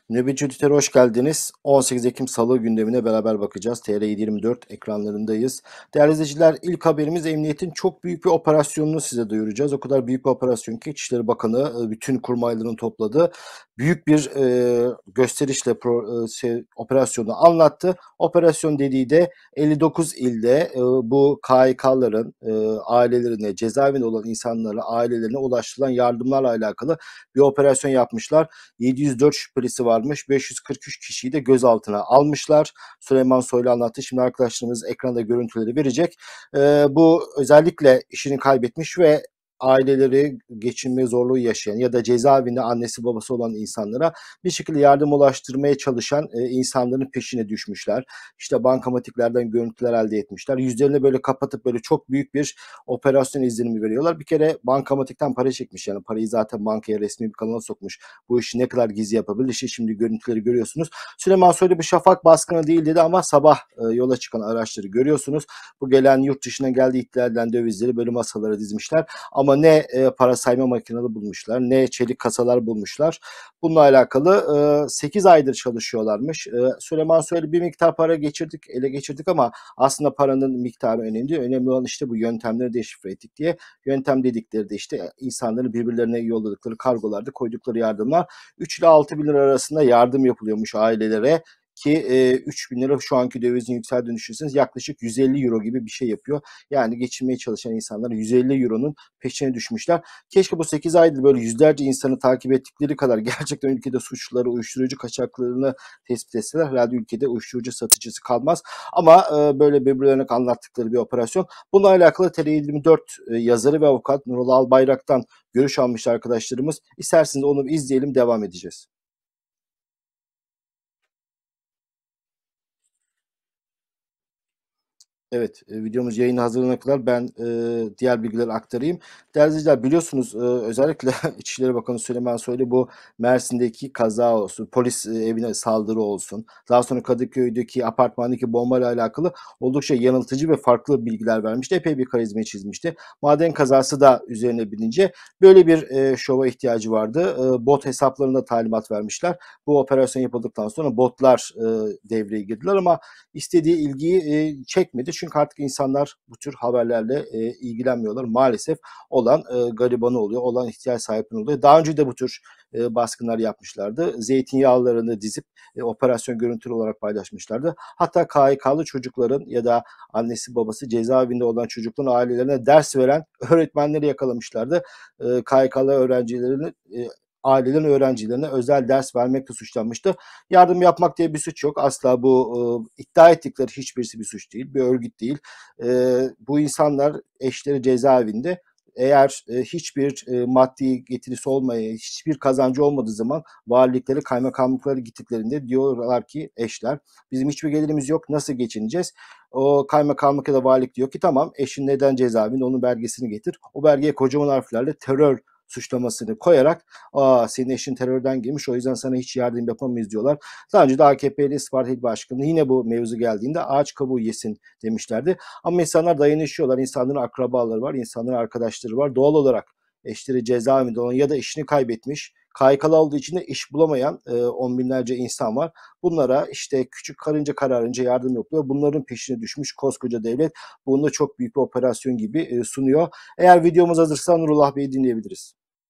Nöbetçi Editör'e hoş geldiniz. 18 Ekim Salı gündemine beraber bakacağız. TR724 ekranlarındayız. Değerli izleyiciler, ilk haberimiz emniyetin çok büyük bir operasyonunu size duyuracağız. O kadar büyük bir operasyon ki İçişleri Bakanı bütün kurmaylarını topladı. Büyük bir gösterişle operasyonu anlattı. Operasyon dediği de 59 ilde bu KHK'ların ailelerine, cezaevinde olan insanlara, ailelerine ulaştırılan yardımlarla alakalı bir operasyon yapmışlar. 704 şüphelisi varmış. 543 kişiyi de gözaltına almışlar. Süleyman Soylu anlattı. Şimdi arkadaşlarımız ekranda görüntüleri verecek. Bu özellikle işini kaybetmiş ve aileleri geçinme zorluğu yaşayan ya da cezaevinde annesi babası olan insanlara bir şekilde yardım ulaştırmaya çalışan insanların peşine düşmüşler. İşte bankamatiklerden görüntüler elde etmişler. Yüzlerini böyle kapatıp böyle çok büyük bir operasyon izlenimi veriyorlar. Bir kere bankamatikten para çekmiş, yani parayı zaten bankaya resmi bir kanala sokmuş. Bu işi ne kadar gizli yapabilir? İşte şimdi görüntüleri görüyorsunuz. Süleyman Soylu bir şafak baskını değil dedi ama sabah yola çıkan araçları görüyorsunuz. Bu gelen yurt dışına geldiği iddia edilen dövizleri böyle masalara dizmişler. Ama ne para sayma makineleri bulmuşlar, ne çelik kasalar bulmuşlar. Bununla alakalı 8 aydır çalışıyorlarmış. Süleyman Soylu bir miktar para ele geçirdik ama aslında paranın miktarı önemli değil. Önemli olan işte bu yöntemleri deşifre ettik diye. Yöntem dedikleri de işte insanların birbirlerine yolladıkları kargolarda koydukları yardımlar. 3 ile 6 bin lira arasında yardım yapılıyormuş ailelere ki 3 bin lira şu anki dövizin yükseldiğini düşünürseniz yaklaşık 150 euro gibi bir şey yapıyor. Yani geçinmeye çalışan insanlar 150 euronun peşine düşmüşler. Keşke bu 8 aydır böyle yüzlerce insanı takip ettikleri kadar gerçekten ülkede suçluları, uyuşturucu kaçaklarını tespit etseler herhalde ülkede uyuşturucu satıcısı kalmaz. Ama böyle birbirlerine anlattıkları bir operasyon. Bununla alakalı TR24 yazarı ve avukat Nurullah Albayrak'tan görüş almış arkadaşlarımız. İsterseniz onu bir izleyelim, devam edeceğiz. Evet, videomuz yayına hazırlanana kadar ben diğer bilgileri aktarayım. Değerli izleyiciler, biliyorsunuz özellikle İçişleri Bakanı Süleyman Soylu bu Mersin'deki kaza olsun, polis evine saldırı olsun, daha sonra Kadıköy'deki apartmandaki bombayla alakalı oldukça yanıltıcı ve farklı bilgiler vermişti. Epey bir karizmayı çizmişti. Maden kazası da üzerine binince böyle bir şova ihtiyacı vardı. Bot hesaplarında talimat vermişler. Bu operasyon yapıldıktan sonra botlar devreye girdiler ama istediği ilgiyi çekmedi. Çünkü artık insanlar bu tür haberlerle ilgilenmiyorlar. Maalesef olan garibanı oluyor, olan ihtiyaç sahipleri oluyor. Daha önce de bu tür baskınlar yapmışlardı. Zeytinyağlarını dizip operasyon görüntülü olarak paylaşmışlardı. Hatta KHK'lı çocukların ya da annesi babası cezaevinde olan çocukların ailelerine ders veren öğretmenleri yakalamışlardı. KHK'lı öğrencilerini ailelerin öğrencilerine özel ders vermekle suçlanmıştı. Yardım yapmak diye bir suç yok. Asla bu iddia ettikleri hiçbirisi bir suç değil. Bir örgüt değil. Bu insanlar eşleri cezaevinde. Eğer hiçbir maddi getirisi olmaya, hiçbir kazancı olmadığı zaman valiliklere, kaymakamlıklara gittiklerinde diyorlar ki eşler, bizim hiçbir gelirimiz yok, nasıl geçineceğiz? O kaymakamlık ya da valilik diyor ki tamam, eşin neden cezaevinde, onun belgesini getir. O belgeye kocaman harflerle terör suçlamasını koyarak senin eşin terörden girmiş, o yüzden sana hiç yardım yapamayız diyorlar. Daha önce de AKP'li Isparta İl Başkanı yine bu mevzu geldiğinde ağaç kabuğu yesin demişlerdi. Ama insanlar dayanışıyorlar. İnsanların akrabaları var, insanların arkadaşları var. Doğal olarak eşleri cezaevinde olan ya da eşini kaybetmiş, KHK'lı olduğu için de iş bulamayan on binlerce insan var. Bunlara işte küçük karınca kararınca yardım yapılıyor. Bunların peşine düşmüş koskoca devlet. Bunu da çok büyük bir operasyon gibi sunuyor. Eğer videomuz hazırsa Nurullah Bey'i dinleyebiliriz.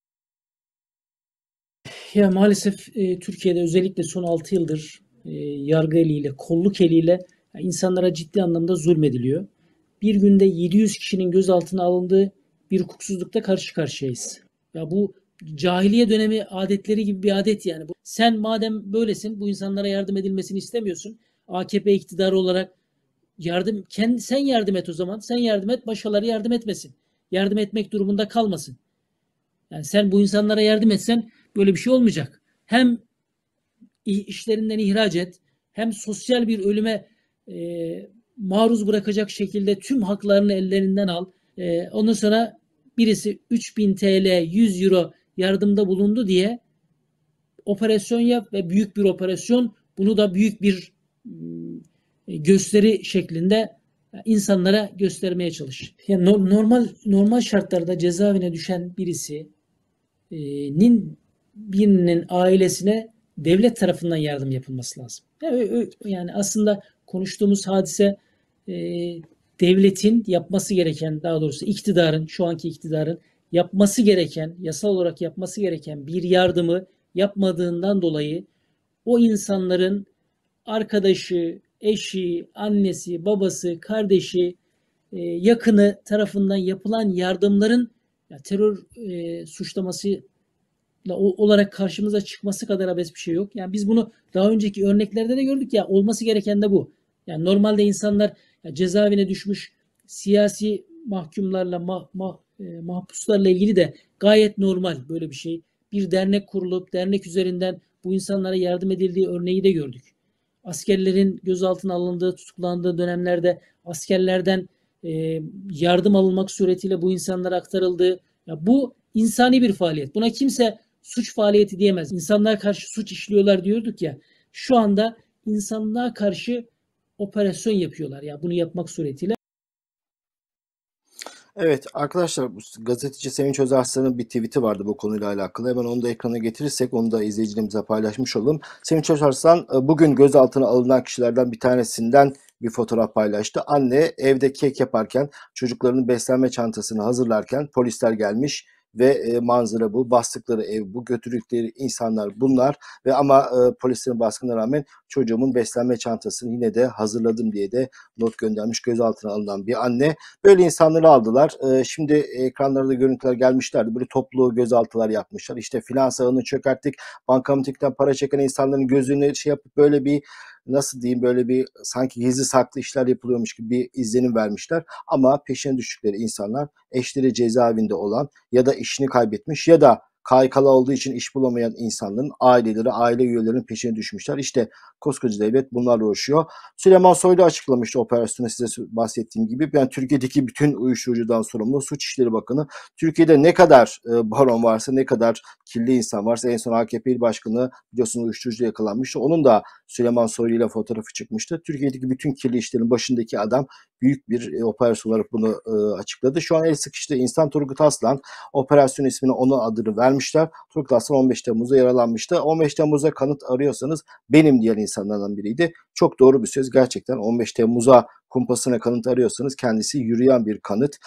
Ya maalesef Türkiye'de özellikle son 6 yıldır yargı eliyle, kolluk eliyle insanlara ciddi anlamda zulmediliyor. Bir günde 700 kişinin gözaltına alındığı bir hukuksuzlukta karşı karşıyayız. Ya bu cahiliye dönemi adetleri gibi bir adet yani. Sen madem böylesin, bu insanlara yardım edilmesini istemiyorsun. AKP iktidarı olarak sen yardım et o zaman. Sen yardım et, başkaları yardım etmesin. Yardım etmek durumunda kalmasın. Yani sen bu insanlara yardım etsen böyle bir şey olmayacak. Hem işlerinden ihraç et, hem sosyal bir ölüme maruz bırakacak şekilde tüm haklarını ellerinden al. Ondan sonra birisi 3000 TL, 100 euro yardımda bulundu diye operasyon yap ve büyük bir operasyon, bunu da büyük bir gösteri şeklinde insanlara göstermeye çalış. Yani normal şartlarda cezaevine düşen birinin ailesine devlet tarafından yardım yapılması lazım. Yani aslında konuştuğumuz hadise e, devletin yapması gereken, daha doğrusu iktidarın, şu anki iktidarın yapması gereken, yasal olarak yapması gereken bir yardımı yapmadığından dolayı o insanların arkadaşı, eşi, annesi, babası, kardeşi, yakını tarafından yapılan yardımların terör suçlaması olarak karşımıza çıkması kadar abes bir şey yok. Yani biz bunu daha önceki örneklerde de gördük ya, olması gereken de bu. Yani normalde insanlar cezaevine düşmüş siyasi mahkumlarla mahpuslarla ilgili de gayet normal böyle bir şey. Bir dernek kurulup dernek üzerinden bu insanlara yardım edildiği örneği de gördük. Askerlerin gözaltına alındığı, tutuklandığı dönemlerde askerlerden yardım alınmak suretiyle bu insanlara aktarıldığı, ya bu insani bir faaliyet. Buna kimse suç faaliyeti diyemez. İnsanlığa karşı suç işliyorlar diyorduk ya. Şu anda insanlığa karşı operasyon yapıyorlar. Ya bunu yapmak suretiyle. Evet arkadaşlar, bu gazeteci Sevinç Özarslan'ın bir tweet'i vardı bu konuyla alakalı. Hemen onu da ekrana getirirsek onu da izleyicilerimize paylaşmış olalım. Sevinç Özarslan bugün gözaltına alınan kişilerden bir tanesinden bir fotoğraf paylaştı. Anne evde kek yaparken, çocuklarının beslenme çantasını hazırlarken polisler gelmiş ve manzara bu. Bastıkları ev bu. Götürdükleri insanlar bunlar. Ve ama polislerin baskına rağmen çocuğumun beslenme çantasını yine de hazırladım diye de not göndermiş gözaltına alınan bir anne. Böyle insanları aldılar. Şimdi ekranlarda görüntüler gelmişlerdi. Böyle toplu gözaltılar yapmışlar. İşte finans ağını çökerttik. Bankamatikten para çeken insanların gözüne şey yapıp böyle bir, nasıl diyeyim, böyle bir sanki gizli saklı işler yapılıyormuş gibi bir izlenim vermişler. Ama peşine düştükleri insanlar eşleri cezaevinde olan ya da işini kaybetmiş ya da KYK'lı olduğu için iş bulamayan insanların aileleri, aile üyelerinin peşine düşmüşler. İşte koskoca devlet bunlarla uğraşıyor. Süleyman Soylu açıklamıştı operasyonu, size bahsettiğim gibi. Yani Türkiye'deki bütün uyuşturucudan sorumlu Suç İşleri Bakanı. Türkiye'de ne kadar baron varsa, ne kadar kirli insan varsa, en son AKP İl Başkanı biliyorsunuz uyuşturucu yakalanmıştı. Onun da Süleyman Soylu ile fotoğrafı çıkmıştı. Türkiye'deki bütün kirli işlerin başındaki adam büyük bir operasyon olarak bunu açıkladı. Şu an el sıkıştığı insan Turgut Aslan. Operasyon ismini, onun adını vermişler. Turgut Aslan 15 Temmuz'da yaralanmıştı. 15 Temmuz'a kanıt arıyorsanız benim diyen insanlardan biriydi. Çok doğru bir söz gerçekten. 15 Temmuz'a kumpasına kanıt arıyorsanız kendisi yürüyen bir kanıt.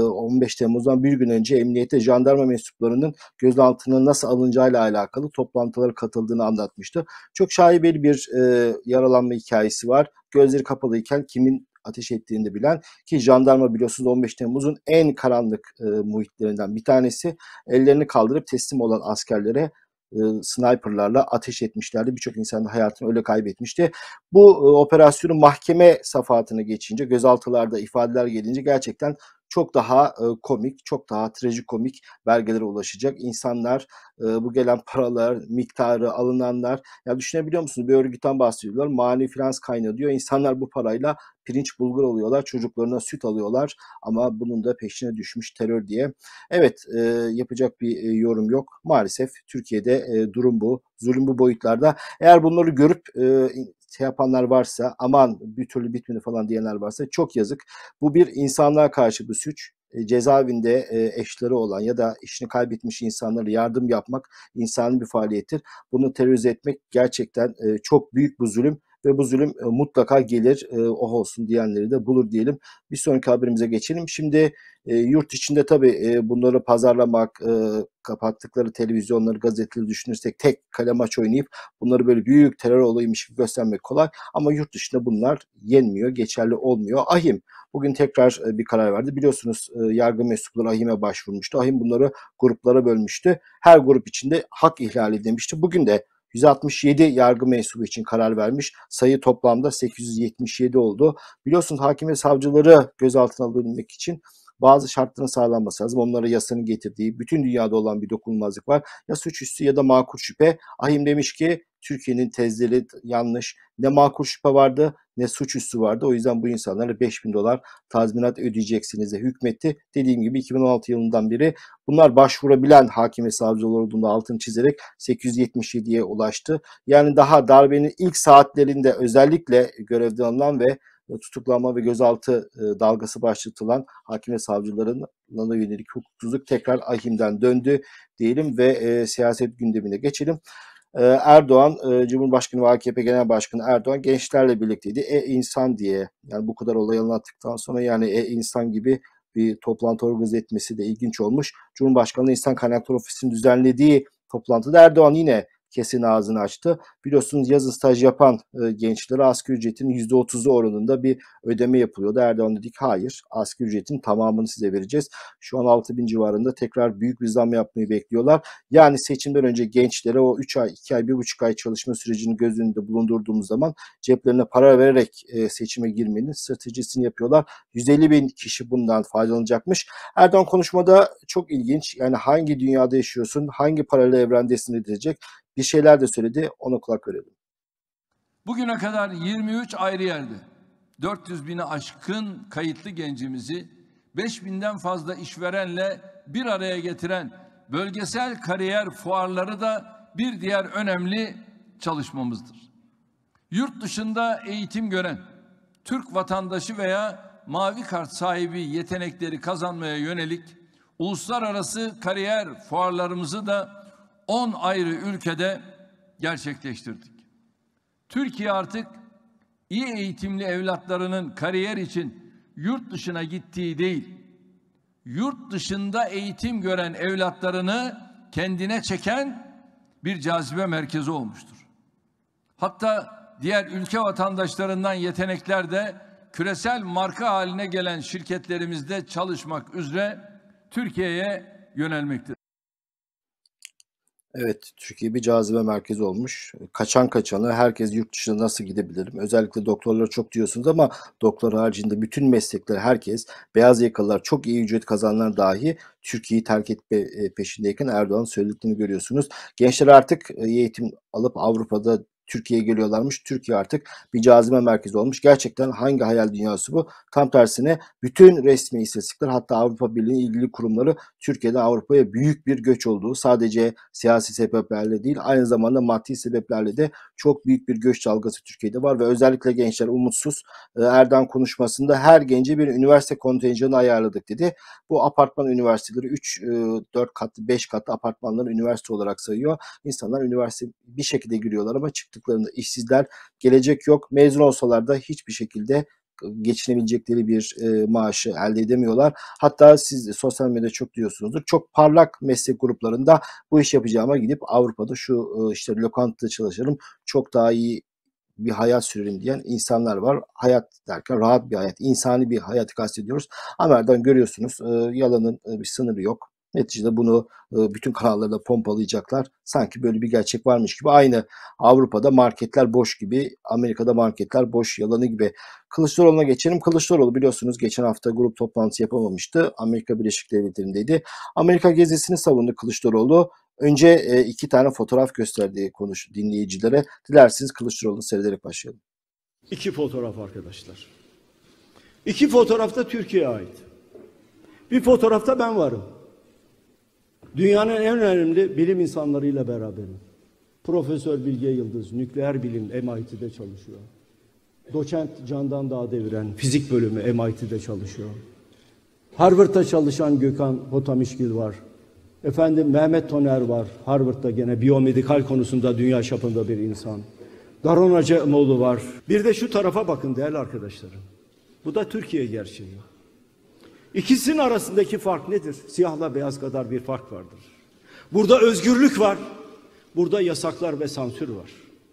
15 Temmuz'dan bir gün önce emniyete jandarma mensuplarının gözaltına nasıl alınacağıyla alakalı toplantılara katıldığını anlatmıştı. Çok şaibeli bir yaralanma hikayesi var. Gözleri kapalıyken kimin ateş ettiğini de bilen, ki jandarma biliyorsunuz 15 Temmuz'un en karanlık muhitlerinden bir tanesi. Ellerini kaldırıp teslim olan askerlere sniperlarla ateş etmişlerdi. Birçok insan da hayatını öyle kaybetmişti. Bu operasyonun mahkeme safahatını geçince, gözaltılarda ifadeler gelince gerçekten çok daha komik, çok daha trajikomik belgelere ulaşacak. İnsanlar, bu gelen paralar, miktarı, alınanlar, ya düşünebiliyor musunuz? Bir örgütten bahsediyorlar. Mani finans kaynağı diyor. İnsanlar bu parayla pirinç bulgur alıyorlar, çocuklarına süt alıyorlar ama bunun da peşine düşmüş terör diye. Evet, yapacak bir yorum yok. Maalesef Türkiye'de durum bu. Zulüm bu boyutlarda. Eğer bunları görüp şey yapanlar varsa, aman bir türlü bitmedi falan diyenler varsa çok yazık. Bu bir insanlığa karşı bir suç. Cezaevinde eşleri olan ya da işini kaybetmiş insanlara yardım yapmak insani bir faaliyettir. Bunu terörize etmek gerçekten çok büyük bir zulüm ve bu zulüm mutlaka gelir, oh olsun diyenleri de bulur diyelim. Bir sonraki haberimize geçelim. Şimdi yurt içinde tabii bunları pazarlamak, kapattıkları televizyonları, gazeteleri düşünürsek tek kale maç oynayıp bunları böyle büyük terör olayıymış gibi göstermek kolay. Ama yurt dışında bunlar yenmiyor, geçerli olmuyor. AHİM bugün tekrar bir karar verdi. Biliyorsunuz yargı mensupları AHİM'e başvurmuştu. AHİM bunları gruplara bölmüştü. Her grup içinde hak ihlali demişti. Bugün de 167 yargı mensubu için karar vermiş. Sayı toplamda 877 oldu. Biliyorsunuz hakim ve savcıları gözaltına alabilmek için bazı şartların sağlanması lazım. Onlara yasanın getirdiği, bütün dünyada olan bir dokunulmazlık var. Ya suçüstü ya da makul şüphe. AHİM demiş ki Türkiye'nin tezleri yanlış. Ne makul şüphe vardı ne suçüstü vardı. O yüzden bu insanlara 5.000 dolar tazminat ödeyeceksiniz de hükmetti. Dediğim gibi 2016 yılından beri bunlar başvurabilen hakim ve savcılar olduğunda altını çizerek 877'ye ulaştı. Yani daha darbenin ilk saatlerinde özellikle görevden alınan ve tutuklanma ve gözaltı dalgası başlatılan hakim ve savcıların yönelik hukuksuzluk tekrar AHİM'den döndü diyelim ve siyaset gündemine geçelim. Erdoğan, Cumhurbaşkanı ve AKP Genel Başkanı Erdoğan gençlerle birlikteydi. İnsan diye, yani bu kadar olay anlattıktan sonra, yani insan gibi bir toplantı organize etmesi de ilginç olmuş. Cumhurbaşkanlığı İnsan Kaynakları Ofisi'nin düzenlediği toplantıda Erdoğan yine kesin ağzını açtı. Biliyorsunuz yazın staj yapan gençlere asgari ücretin %30'u oranında bir ödeme yapılıyordu. Erdoğan dedi ki hayır, asgari ücretin tamamını size vereceğiz. Şu an 6.000 civarında tekrar büyük bir zam yapmayı bekliyorlar. Yani seçimden önce gençlere o 3 ay, 2 ay, 1,5 ay çalışma sürecini göz önünde bulundurduğumuz zaman ceplerine para vererek seçime girmenin stratejisini yapıyorlar. 150 bin kişi bundan faydalanacakmış. Erdoğan konuşmada çok ilginç, yani hangi dünyada yaşıyorsun, hangi paralel evrendesin diyecek bir şeyler de söyledi. Ona kulak verelim. Bugüne kadar 23 ayrı yerde 400 bini aşkın kayıtlı gencimizi 5.000'den fazla işverenle bir araya getiren bölgesel kariyer fuarları da bir diğer önemli çalışmamızdır. Yurt dışında eğitim gören Türk vatandaşı veya mavi kart sahibi yetenekleri kazanmaya yönelik uluslararası kariyer fuarlarımızı da 10 ayrı ülkede gerçekleştirdik. Türkiye artık iyi eğitimli evlatlarının kariyer için yurt dışına gittiği değil, yurt dışında eğitim gören evlatlarını kendine çeken bir cazibe merkezi olmuştur. Hatta diğer ülke vatandaşlarından yetenekler de küresel marka haline gelen şirketlerimizde çalışmak üzere Türkiye'ye yönelmektedir. Evet, Türkiye bir cazibe merkezi olmuş. Kaçan kaçanı, herkes yurt dışına nasıl gidebilirim? Özellikle doktorları çok diyorsunuz ama doktor haricinde bütün meslekler, herkes, beyaz yakalılar, çok iyi ücret kazananlar dahi Türkiye'yi terk etme peşindeyken Erdoğan'ın söylediklerini görüyorsunuz. Gençler artık eğitim alıp Avrupa'da Türkiye'ye geliyorlarmış. Türkiye artık bir cazibe merkezi olmuş. Gerçekten hangi hayal dünyası bu? Tam tersine bütün resmi istatistikler, hatta Avrupa Birliği ilgili kurumları Türkiye'den Avrupa'ya büyük bir göç olduğu, sadece siyasi sebeplerle değil aynı zamanda maddi sebeplerle de çok büyük bir göç dalgası Türkiye'de var ve özellikle gençler umutsuz. Erdoğan konuşmasında her gence bir üniversite kontenjanı ayarladık dedi. Bu apartman üniversiteleri 3, 4 katlı, 5 katlı apartmanları üniversite olarak sayıyor. İnsanlar üniversite bir şekilde giriyorlar ama çıktıklarında işsizler, gelecek yok. Mezun olsalar da hiçbir şekilde geçinebilecekleri bir maaşı elde edemiyorlar. Hatta siz sosyal medyada çok diyorsunuzdur. Çok parlak meslek gruplarında bu iş yapacağıma gidip Avrupa'da şu işte lokantada çalışırım, çok daha iyi bir hayat sürerim diyen insanlar var. Hayat derken rahat bir hayat, insani bir hayatı kastediyoruz. Haberden görüyorsunuz, yalanın bir sınırı yok. Neticede bunu bütün kanallarda pompalayacaklar. Sanki böyle bir gerçek varmış gibi. Aynı Avrupa'da marketler boş gibi, Amerika'da marketler boş yalanı gibi. Kılıçdaroğlu'na geçelim. Kılıçdaroğlu biliyorsunuz geçen hafta grup toplantısı yapamamıştı. Amerika Birleşik Devletleri'ndeydi. Amerika gezisini savundu Kılıçdaroğlu. Önce 2 tane fotoğraf gösterdiği dinleyicilere. Dilerseniz Kılıçdaroğlu'nu seyrederek başlayalım. 2 fotoğraf arkadaşlar. 2 fotoğraf da Türkiye'ye ait. Bir fotoğrafta ben varım. Dünyanın en önemli bilim insanlarıyla beraberim. Profesör Bilge Yıldız, nükleer bilim MIT'de çalışıyor. Doçent Candan Dağdeviren, fizik bölümü MIT'de çalışıyor. Harvard'da çalışan Gökhan Hotamişgil var. Efendim Mehmet Toner var. Harvard'da gene biyomedikal konusunda dünya çapında bir insan. Daron Acemoğlu var. Bir de şu tarafa bakın değerli arkadaşlarım. Bu da Türkiye gerçeği. İkisinin arasındaki fark nedir? Siyahla beyaz kadar bir fark vardır. Burada özgürlük var. Burada yasaklar ve sansür var.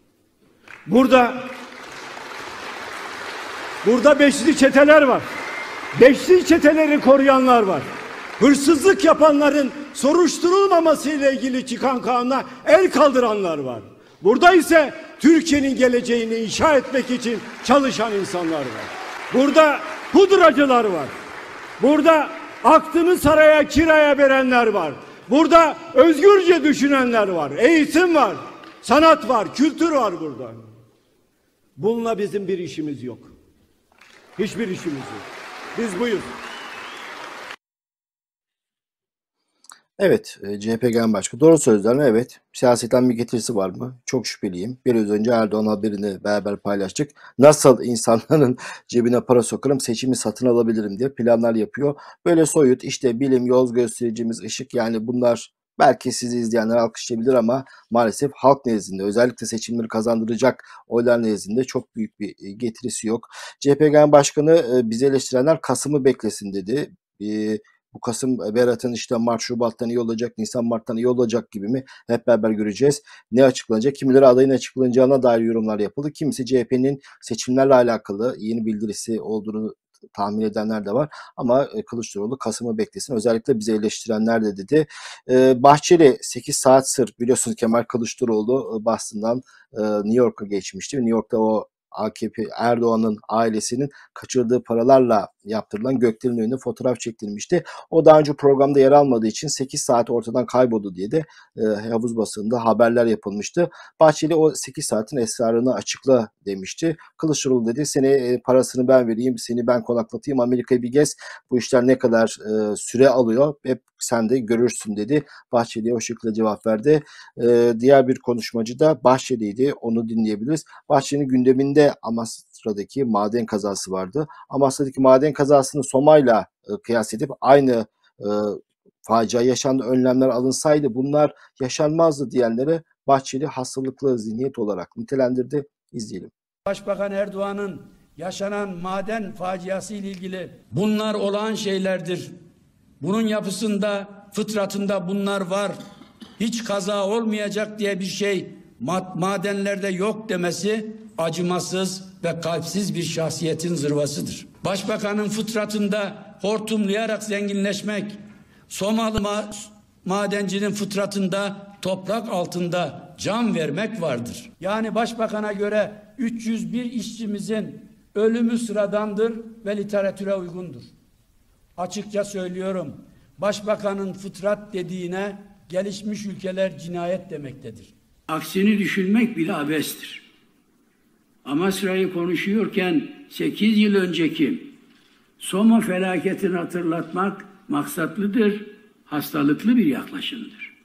Burada beşli çeteler var. Beşli çeteleri koruyanlar var. Hırsızlık yapanların soruşturulmaması ile ilgili çıkan kanuna el kaldıranlar var. Burada ise Türkiye'nin geleceğini inşa etmek için çalışan insanlar var. Burada pudracılar var. Burada aklını saraya kiraya verenler var. Burada özgürce düşünenler var. Eğitim var. Sanat var. Kültür var burada. Bununla bizim bir işimiz yok. Hiçbir işimiz yok. Biz buyuz. Evet, CHP Genel Başkanı. Doğru sözler mi? Evet. Siyasetten bir getirisi var mı? Çok şüpheliyim. Biraz önce Erdoğan haberini beraber paylaştık. Nasıl insanların cebine para sokarım, seçimi satın alabilirim diye planlar yapıyor. Böyle soyut, işte bilim, yol göstericimiz, ışık, yani bunlar belki sizi izleyenler alkışlayabilir ama maalesef halk nezdinde, özellikle seçimleri kazandıracak oylar nezdinde çok büyük bir getirisi yok. CHP Genel Başkanı bizi eleştirenler Kasım'ı beklesin dedi. Bu Kasım Berat'ın işte Mart Şubat'tan iyi olacak, Nisan Mart'tan iyi olacak gibi mi? Hep beraber göreceğiz. Ne açıklanacak? Kimileri adayın açıklanacağına dair yorumlar yapıldı. Kimisi CHP'nin seçimlerle alakalı yeni bildirisi olduğunu tahmin edenler de var. Ama Kılıçdaroğlu Kasım'ı beklesin. Özellikle bizi eleştirenler de dedi. Bahçeli 8 saat sır, biliyorsunuz Kemal Kılıçdaroğlu Boston'dan New York'a geçmişti. New York'ta o AKP Erdoğan'ın ailesinin kaçırdığı paralarla yaptırılan gökdelenin önünde fotoğraf çektirilmişti. O daha önce programda yer almadığı için 8 saat ortadan kayboldu diye de havuz basınında haberler yapılmıştı. Bahçeli o 8 saatin esrarını açıkla demişti. Kılıçdaroğlu dedi seni parasını ben vereyim, seni ben konaklatayım, Amerika'yı bir gez, bu işler ne kadar süre alıyor hep sen de görürsün dedi. Bahçeli'ye o şekilde cevap verdi. Diğer bir konuşmacı da Bahçeli'ydi, onu dinleyebiliriz. Bahçeli'nin gündeminde Amasra'daki maden kazası vardı. Amasra'daki maden kazasını Soma'yla kıyas edip aynı e, facia yaşandı, önlemler alınsaydı bunlar yaşanmazdı diyenlere Bahçeli hastalıklı zihniyet olarak nitelendirdi. İzleyelim. Başbakan Erdoğan'ın yaşanan maden faciası ile ilgili bunlar olağan şeylerdir. Bunun yapısında, fıtratında bunlar var. Hiç kaza olmayacak diye bir şey madenlerde yok demesi acımasız ve kalpsiz bir şahsiyetin zırvasıdır. Başbakanın fıtratında hortumlayarak zenginleşmek, Somalı madencinin fıtratında toprak altında can vermek vardır. Yani başbakana göre 301 işçimizin ölümü sıradandır ve literatüre uygundur. Açıkça söylüyorum, başbakanın fıtrat dediğine gelişmiş ülkeler cinayet demektedir. Aksini düşünmek bile abestir. Amasra'yı konuşuyorken 8 yıl önceki Soma felaketini hatırlatmak maksatlıdır, hastalıklı bir yaklaşımdır.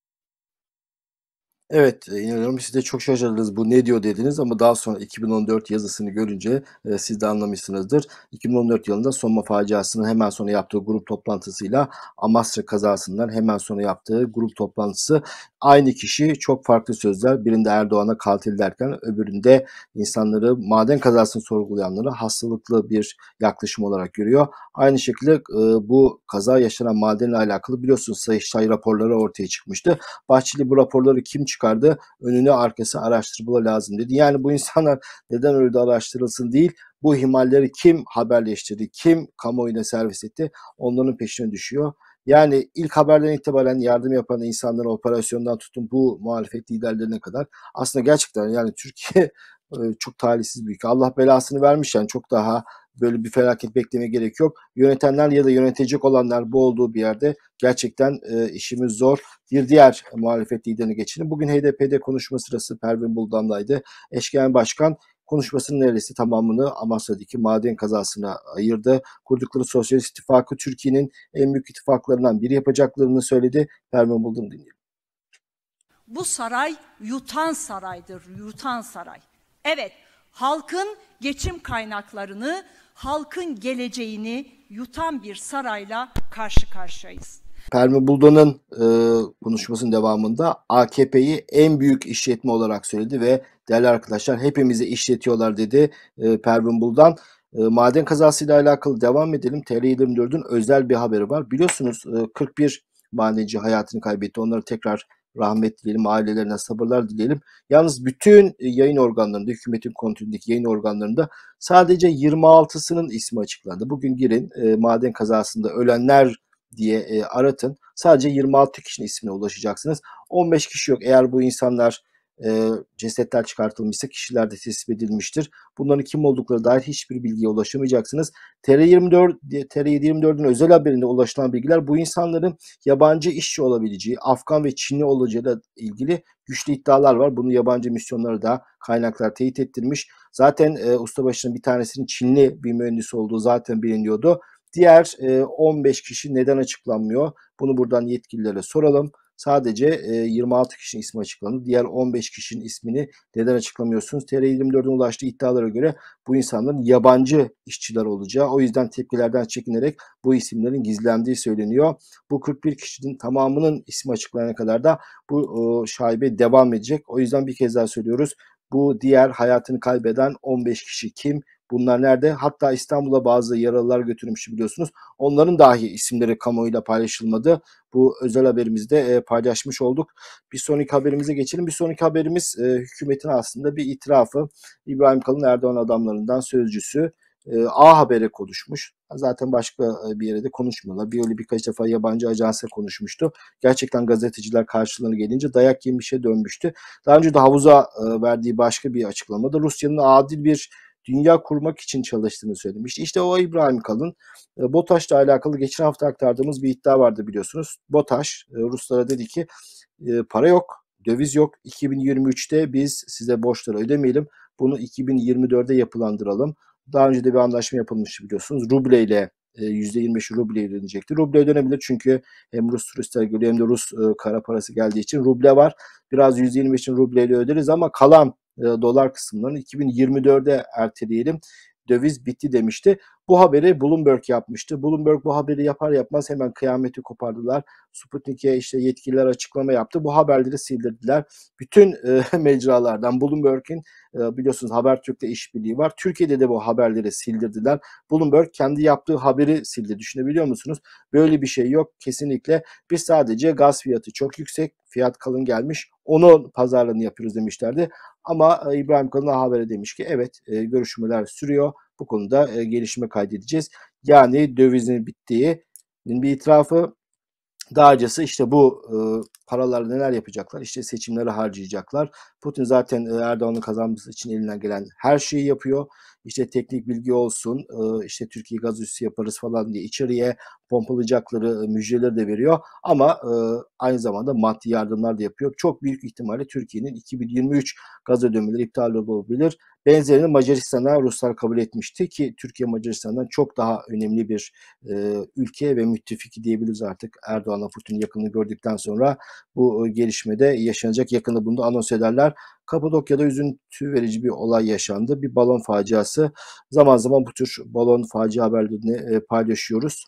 Evet, inanıyorum siz de çok şaşırdınız bu ne diyor dediniz ama daha sonra 2014 yazısını görünce siz de anlamışsınızdır. 2014 yılında Soma faciasının hemen sonra yaptığı grup toplantısıyla Amasra kazasından hemen sonra yaptığı grup toplantısı aynı kişi çok farklı sözler. Birinde Erdoğan'a katil derken öbüründe insanları maden kazasını sorgulayanları hastalıklı bir yaklaşım olarak görüyor. Aynı şekilde bu kaza yaşanan madenle alakalı biliyorsunuz Sayıştay raporları ortaya çıkmıştı. Bahçeli bu raporları kim çıkardı? Önüne arkası araştırmalar lazım dedi. Yani bu insanlar neden öyle araştırılsın değil, bu ihmalleri kim haberleştirdi, kim kamuoyuna servis etti, onların peşine düşüyor. Yani ilk haberden itibaren yardım yapan insanların operasyondan tutun bu muhalefet liderlerine kadar aslında gerçekten yani Türkiye çok talihsiz bir ülke. Allah belasını vermiş yani çok daha böyle bir felaket beklemeye gerek yok. Yönetenler ya da yönetecek olanlar bu olduğu bir yerde gerçekten işimiz zor. Bir diğer muhalefet liderine geçelim. Bugün HDP'de konuşma sırası Pervin Buldan'daydı. Eş Genel Başkan konuşmasının neredeyse tamamını Amasya'daki maden kazasına ayırdı. Kurdukları Sosyalist İttifakı Türkiye'nin en büyük ittifaklarından biri yapacaklarını söyledi. Pervin Buldan'ı dinleyelim. Bu saray yutan saraydır, yutan saray. Evet, halkın geçim kaynaklarını, halkın geleceğini yutan bir sarayla karşı karşıyayız. Pervin Buldan'ın konuşmasının devamında AKP'yi en büyük işletme olarak söyledi ve değerli arkadaşlar hepimizi işletiyorlar dedi Pervin Buldan. Maden kazasıyla alakalı devam edelim. TR24'ün özel bir haberi var. Biliyorsunuz 41 madenci hayatını kaybetti. Onları tekrar rahmet dileyelim, ailelerine sabırlar dileyelim. Yalnız bütün yayın organlarında, hükümetin kontrolündeki yayın organlarında sadece 26'sının ismi açıklandı. Bugün girin maden kazasında ölenler diye aratın. Sadece 26 kişinin ismine ulaşacaksınız. 15 kişi yok. Eğer bu insanlar cesetler çıkartılmışsa kişiler de tespit edilmiştir. Bunların kim oldukları dair hiçbir bilgiye ulaşamayacaksınız. TR24'ün özel haberinde ulaşılan bilgiler bu insanların yabancı işçi olabileceği, Afgan ve Çinli olacağıyla ilgili güçlü iddialar var. Bunu yabancı misyonları da kaynaklar teyit ettirmiş. Zaten ustabaşının bir tanesinin Çinli bir mühendis olduğu zaten biliniyordu. Diğer 15 kişi neden açıklanmıyor? Bunu buradan yetkililere soralım. Sadece 26 kişinin ismi açıklandı. Diğer 15 kişinin ismini neden açıklamıyorsunuz? TR24'ün ulaştığı iddialara göre bu insanların yabancı işçiler olacağı, o yüzden tepkilerden çekinerek bu isimlerin gizlendiği söyleniyor. Bu 41 kişinin tamamının ismi açıklanana kadar da bu şaibe devam edecek. O yüzden bir kez daha söylüyoruz. Bu diğer hayatını kaybeden 15 kişi kim? Bunlar nerede? Hatta İstanbul'a bazı yaralılar götürülmüş biliyorsunuz. Onların dahi isimleri kamuoyuyla paylaşılmadı. Bu özel haberimizde paylaşmış olduk. Bir sonraki haberimize geçelim. Bir sonraki haberimiz hükümetin aslında bir itirafı. İbrahim Kalın, Erdoğan adamlarından sözcüsü, A Haber'e konuşmuş. Zaten başka bir yere de konuşmuyorlar. Birkaç defa yabancı ajansa konuşmuştu. Gerçekten gazeteciler karşılarına gelince dayak yemişe dönmüştü. Daha önce de havuza verdiği başka bir açıklamada Rusya'nın adil bir dünya kurmak için çalıştığını söylemişti. İşte o İbrahim Kalın, BOTAŞ'la alakalı geçen hafta aktardığımız bir iddia vardı biliyorsunuz. BOTAŞ Ruslara dedi ki para yok, döviz yok. 2023'te biz size borçları ödemeyelim. Bunu 2024'de yapılandıralım. Daha önce de bir anlaşma yapılmıştı biliyorsunuz. Ruble ile %25'i rubleye ödenecekti. Ruble ödenebilir çünkü hem Rus turistler geliyor hem de Rus kara parası geldiği için ruble var. Biraz %25'in rubleyle öderiz ama kalan dolar kısımlarını 2024'de erteleyelim. Döviz bitti demişti. Bu haberi Bloomberg yapmıştı. Bloomberg bu haberi yapar yapmaz hemen kıyameti kopardılar. Sputnik'e işte yetkililer açıklama yaptı. Bu haberleri sildirdiler. Bütün mecralardan Bloomberg'in biliyorsunuz Habertürk'le işbirliği var. Türkiye'de de bu haberleri sildirdiler. Bloomberg kendi yaptığı haberi sildi. Düşünebiliyor musunuz? Böyle bir şey yok kesinlikle. Biz sadece gaz fiyatı çok yüksek. Fiyat kalın gelmiş. Onun pazarlığını yapıyoruz demişlerdi. Ama İbrahim Kalın habere demiş ki evet görüşmeler sürüyor. Bu konuda gelişme kaydedeceğiz. Yani dövizin bittiğinin bir itirafı. Daha acısı işte bu paralarla neler yapacaklar? İşte seçimleri harcayacaklar. Putin zaten Erdoğan'ın kazanması için elinden gelen her şeyi yapıyor. İşte teknik bilgi olsun, işte Türkiye gaz üssü yaparız falan diye içeriye pompalayacakları müjdeleri de veriyor. Ama aynı zamanda maddi yardımlar da yapıyor. Çok büyük ihtimalle Türkiye'nin 2023 gaz ödemeleri iptal olabilir. Benzerini Macaristan'a Ruslar kabul etmişti ki Türkiye Macaristan'dan çok daha önemli bir ülke ve müttefiki diyebiliriz artık. Erdoğan'la Putin'in yakınını gördükten sonra bu gelişmede yaşanacak, yakında bunu da anons ederler. Kapadokya'da üzüntü verici bir olay yaşandı. Bir balon faciası. Zaman zaman bu tür balon facia haberlerini paylaşıyoruz.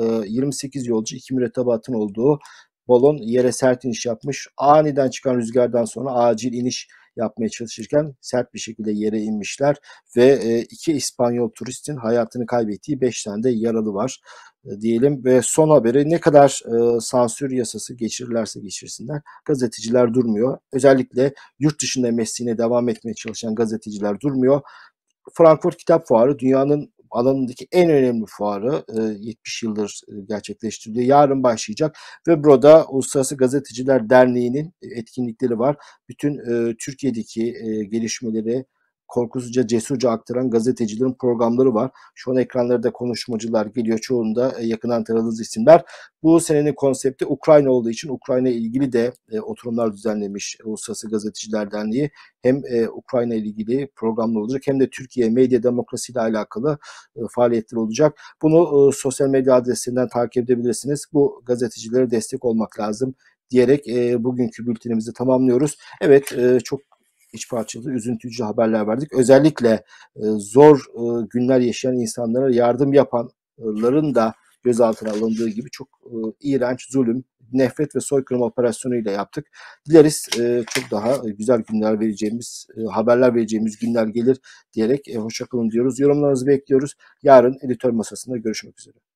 28 yolcu, 2 mürettebatın olduğu balon yere sert iniş yapmış. Aniden çıkan rüzgardan sonra acil iniş yapmaya çalışırken sert bir şekilde yere inmişler ve 2 İspanyol turistin hayatını kaybettiği 5 tane de yaralı var diyelim. Ve son haberi, ne kadar sansür yasası geçirirlerse geçirsinler gazeteciler durmuyor. Özellikle yurt dışında mesleğine devam etmeye çalışan gazeteciler durmuyor. Frankfurt Kitap Fuarı dünyanın alanındaki en önemli fuarı, 70 yıldır gerçekleştiriliyor. Yarın başlayacak ve burada Uluslararası Gazeteciler Derneği'nin etkinlikleri var. Bütün Türkiye'deki gelişmeleri korkusuzca, cesurca aktaran gazetecilerin programları var. Şu an ekranlarda konuşmacılar geliyor. Çoğunda yakından tanıdığınız isimler. Bu senenin konsepti Ukrayna olduğu için Ukrayna ile ilgili de oturumlar düzenlemiş Uluslararası Gazeteciler Derneği. Hem Ukrayna ile ilgili programlar olacak hem de Türkiye medya demokrasi ile alakalı faaliyetler olacak. Bunu sosyal medya adreslerinden takip edebilirsiniz. Bu gazetecilere destek olmak lazım diyerek bugünkü bültenimizi tamamlıyoruz. Evet, çok iç parçalı, üzüntücü haberler verdik. Özellikle zor günler yaşayan insanlara yardım yapanların da gözaltına alındığı gibi çok iğrenç zulüm, nefret ve soykırım operasyonuyla yaptık. Dileriz çok daha güzel günler vereceğimiz, haberler vereceğimiz günler gelir diyerek hoşça kalın diyoruz. Yorumlarınızı bekliyoruz. Yarın editör masasında görüşmek üzere.